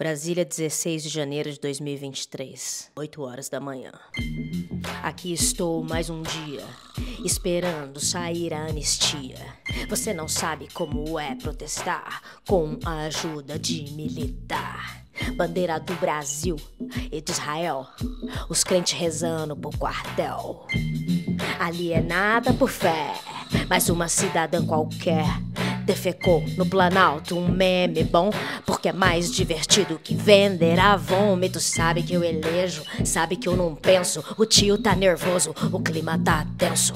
Brasília, 16 de janeiro de 2023, 8 horas da manhã. Aqui estou mais um dia, esperando sair a anistia. Você não sabe como é protestar com a ajuda de militar. Bandeira do Brasil e de Israel, os crentes rezando por quartel. Alienada por fé, mas uma cidadã qualquer defecou no Planalto, um meme bom, porque é mais divertido que vender vômito. Sabe que eu elejo, sabe que eu não penso. O tio tá nervoso, o clima tá tenso.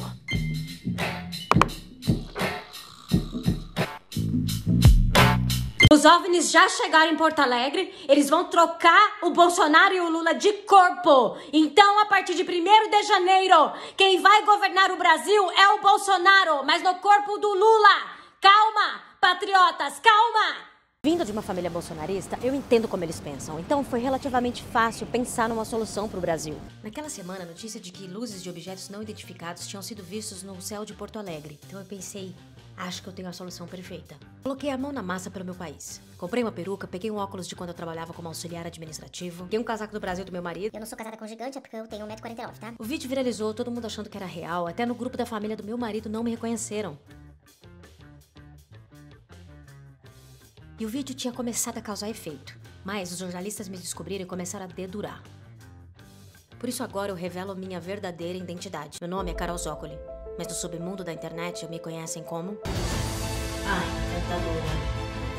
Os OVNIs já chegaram em Porto Alegre, eles vão trocar o Bolsonaro e o Lula de corpo. Então, a partir de 1º de janeiro, quem vai governar o Brasil é o Bolsonaro, mas no corpo do Lula. Calma, patriotas, calma! Vindo de uma família bolsonarista, eu entendo como eles pensam. Então foi relativamente fácil pensar numa solução para o Brasil. Naquela semana, a notícia de que luzes de objetos não identificados tinham sido vistos no céu de Porto Alegre. Então eu pensei, acho que eu tenho a solução perfeita. Coloquei a mão na massa para o meu país. Comprei uma peruca, peguei um óculos de quando eu trabalhava como auxiliar administrativo, peguei um casaco do Brasil do meu marido. Eu não sou casada com gigante, é porque eu tenho 1,49 m, tá? O vídeo viralizou, todo mundo achando que era real. Até no grupo da família do meu marido não me reconheceram. E o vídeo tinha começado a causar efeito, mas os jornalistas me descobriram e começaram a dedurar. Por isso agora eu revelo minha verdadeira identidade. Meu nome é Carol Zócoli, mas no submundo da internet me conhecem como... tentadora.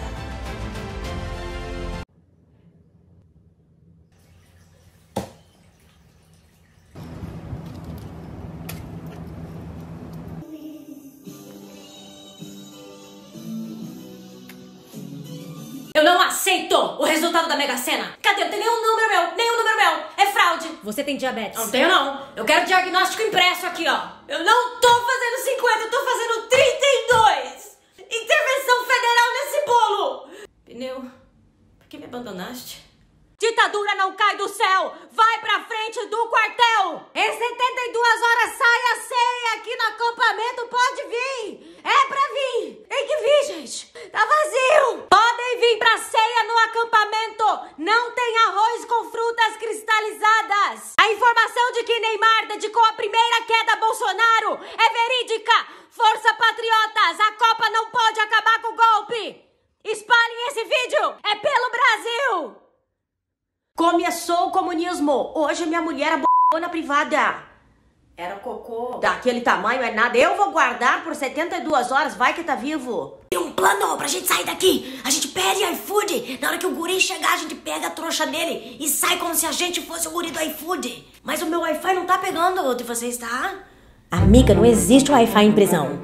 Eu não aceito o resultado da Mega Sena. Cadê? Não tem nenhum número meu. É fraude. Você tem diabetes? Não tenho, não. Eu quero diagnóstico impresso aqui, ó. Eu não tô fazendo 50, eu tô fazendo 32. Intervenção federal nesse bolo. Pneu, por que me abandonaste? Ditadura não cai do céu. Vai pra frente do quartel. Em 72 horas sai a ceia aqui no acampamento. Pode vir. É pra vir. Tem que vir, gente. Tá vazio. Podem vir pra ceia no acampamento. Não tem arroz com frutas cristalizadas. A informação de que Neymar dedicou a primeira queda a Bolsonaro é verídica. Força, patriotas. A Copa não pode acabar com o golpe. Espalhem esse vídeo. É pelo Brasil. Começou o comunismo. Hoje minha mulher é na privada. Era cocô. Daquele tamanho é nada. Eu vou guardar por 72 horas. Vai que tá vivo. Tem um plano pra gente sair daqui. A gente pede iFood. Na hora que o guri chegar, a gente pega a trouxa dele e sai como se a gente fosse o guri do iFood. Mas o meu Wi-Fi não tá pegando de vocês, tá? Amiga, não existe Wi-Fi em prisão.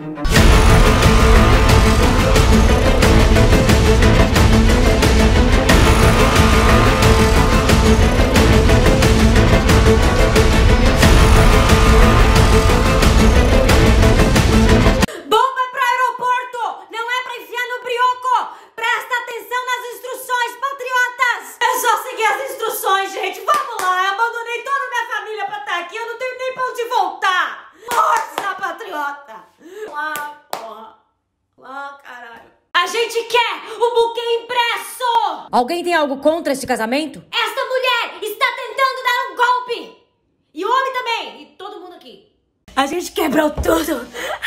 A gente quer o buquê impresso! Alguém tem algo contra esse casamento? Esta mulher está tentando dar um golpe! E o homem também! E todo mundo aqui. A gente quebrou tudo!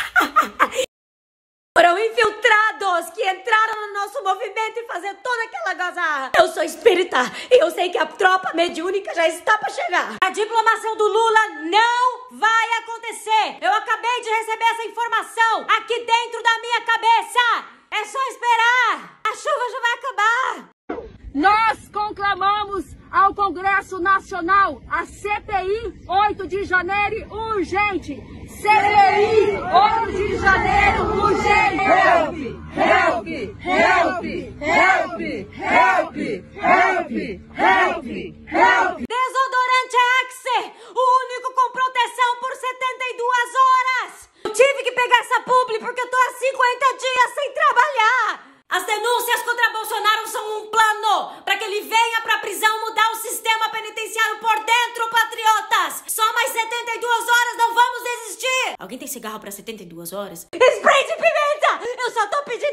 Foram infiltrados que entraram no nosso movimento e fazer toda aquela gozarra. Eu sou espírita e eu sei que a tropa mediúnica já está para chegar. A diplomação do Lula não vai acontecer. Eu acabei de receber essa informação aqui dentro da minha cabeça. É só esperar. A chuva já vai acabar. Nós conclamamos ao Congresso Nacional a CPI 8 de janeiro urgente. CPI 8 de janeiro urgente. Help! Help! Help! Help! Help! Help! Help! Help! Desodorante Axe, o único com proteção por 72 horas. Eu tive que pegar essa publi porque eu tô há 50 dias sem trabalhar. As denúncias contra Bolsonaro são um plano para que ele venha pra prisão mudar o sistema penitenciário por dentro, patriotas. Só mais 72 horas, não vamos desistir. Alguém tem cigarro pra 72 horas? Spray de pimenta! Eu só tô pedindo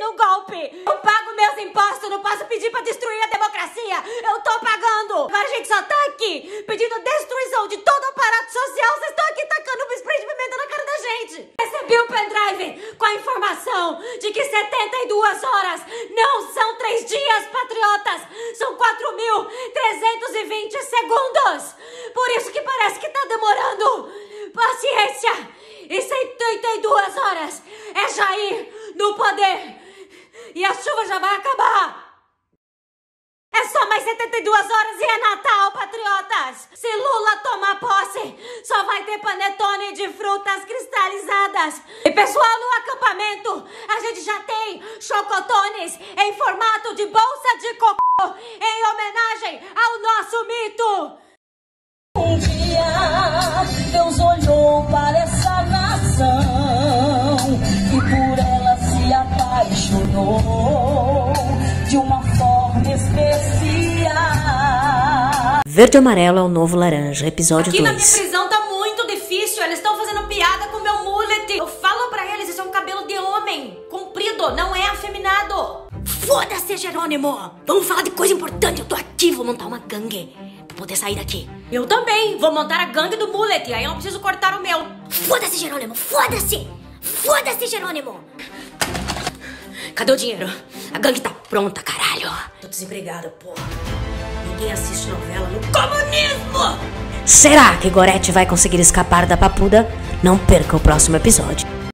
no golpe. Eu pago meus impostos, não posso pedir pra destruir a democracia. Eu tô pagando. Agora a gente só tá aqui pedindo destruição de todo o aparato social. Vocês estão aqui tacando um spray de pimenta na cara da gente. Recebi um pendrive com a informação de que 72 horas não são 3 dias, patriotas. São 4.320 segundos. Por isso que parece que tá demorando. Paciência. E 72 horas é Jair no poder. E a chuva já vai acabar. É só mais 72 horas e é Natal, patriotas. Se Lula tomar posse, só vai ter panetone de frutas cristalizadas. E pessoal, no acampamento, a gente já tem chocotones em formato de bolsa de cocô, em homenagem ao nosso mito. Um dia Deus olhou para essa nação e por ela se apaixonou de uma forma especial. Verde e Amarelo é o Novo Laranja, episódio 2. Aqui na minha prisão tá muito difícil, eles estão fazendo piada com o meu mullet. Eu falo pra eles, isso é um cabelo de homem, comprido, não é afeminado. Foda-se, Jerônimo! Vamos falar de coisa importante, eu tô aqui, vou montar uma gangue pra poder sair daqui. Eu também, vou montar a gangue do mullet, aí eu não preciso cortar o meu. Foda-se, Jerônimo, foda-se! Foda-se, Jerônimo! Cadê o dinheiro? A gangue tá pronta, caralho! Tô desempregada, porra. Ninguém assiste novela no comunismo! Será que Gorete vai conseguir escapar da papuda? Não perca o próximo episódio.